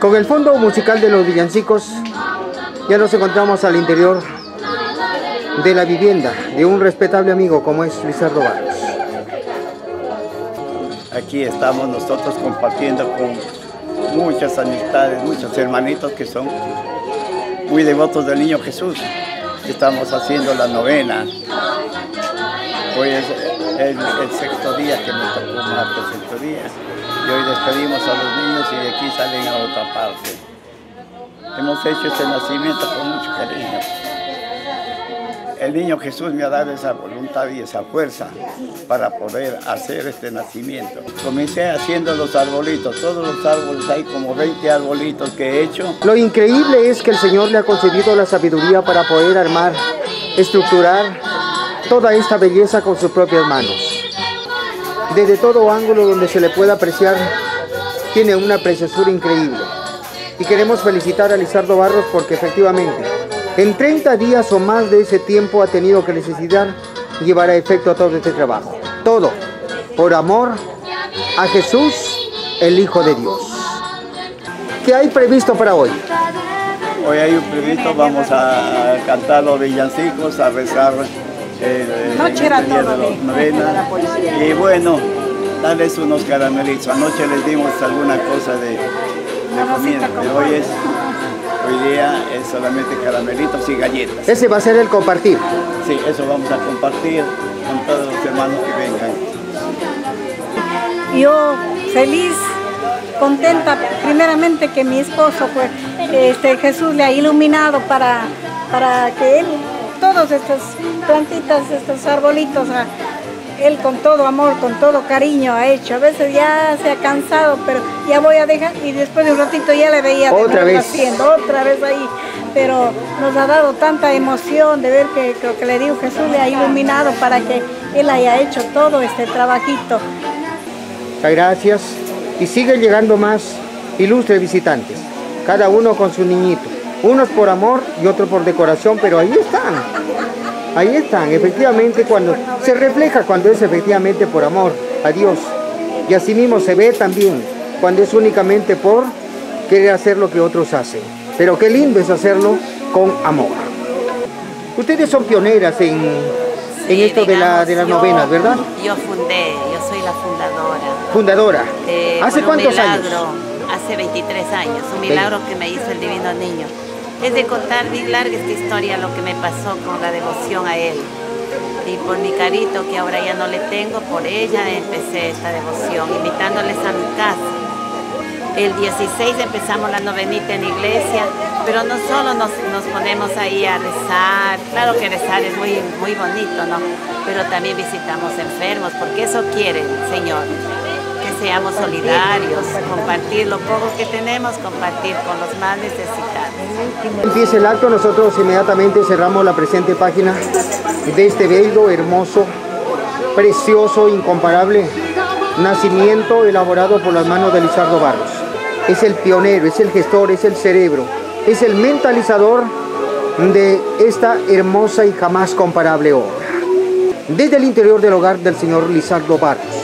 Con el fondo musical de los villancicos, ya nos encontramos al interior de la vivienda de un respetable amigo como es Lizardo Barros. Aquí estamos nosotros compartiendo con muchas amistades, muchos hermanitos que son muy devotos del Niño Jesús. Estamos haciendo la novena. Hoy es el sexto día que me tocó martes, sexto día. Y hoy despedimos a los niños y de aquí salen a otra parte. Hemos hecho este nacimiento con mucho cariño. El Niño Jesús me ha dado esa voluntad y esa fuerza para poder hacer este nacimiento. Comencé haciendo los arbolitos, todos los árboles, hay como 20 arbolitos que he hecho. Lo increíble es que el Señor le ha concedido la sabiduría para poder armar, estructurar toda esta belleza con sus propias manos. Desde todo ángulo donde se le pueda apreciar, tiene una preciosura increíble. Y queremos felicitar a Lizardo Barros porque efectivamente, en 30 días o más de ese tiempo ha tenido que necesitar llevar a efecto todo este trabajo. Todo por amor a Jesús, el Hijo de Dios. ¿Qué hay previsto para hoy? Hoy hay un previsto, vamos a cantar los villancicos, a rezar los novenas. Y bueno, darles unos caramelitos. Anoche les dimos alguna cosa de comida, pero hoy día es solamente caramelitos y galletas. Ese va a ser el compartir. Sí, eso vamos a compartir con todos los hermanos que vengan. Yo feliz, contenta, primeramente que mi esposo, pues, Jesús le ha iluminado para que él, todas estas plantitas, estos arbolitos, él con todo amor, con todo cariño ha hecho. A veces ya se ha cansado, pero ya voy a dejar y después de un ratito ya le veía otra vez ahí. Pero nos ha dado tanta emoción de ver que lo que le digo, Jesús le ha iluminado para que él haya hecho todo este trabajito. Muchas gracias. Y siguen llegando más ilustres visitantes, cada uno con su niñito. Unos por amor y otros por decoración, pero ahí están, efectivamente, cuando se refleja cuando es efectivamente por amor a Dios. Y así mismo se ve también cuando es únicamente por querer hacer lo que otros hacen. Pero qué lindo es hacerlo con amor. Ustedes son pioneras en esto de las novenas, ¿verdad? Yo soy la fundadora. Fundadora. ¿Hace cuántos años? Hace 23 años, un milagro que me hizo el Divino Niño. Es de contar bien larga esta historia, lo que me pasó con la devoción a él. Y por mi carito, que ahora ya no le tengo, por ella empecé esta devoción, invitándoles a mi casa. El 16 empezamos la novenita en iglesia, pero no solo nos ponemos ahí a rezar. Claro que rezar es muy, muy bonito, ¿no? Pero también visitamos enfermos, porque eso quiere el Señor. Que seamos solidarios, compartir lo poco que tenemos, compartir con los más necesitados. Empieza el acto, nosotros inmediatamente cerramos la presente página de este bello, hermoso, precioso, incomparable nacimiento elaborado por las manos de Lizardo Barros. Es el pionero, es el gestor, es el cerebro, es el mentalizador de esta hermosa y jamás comparable obra. Desde el interior del hogar del señor Lizardo Barros,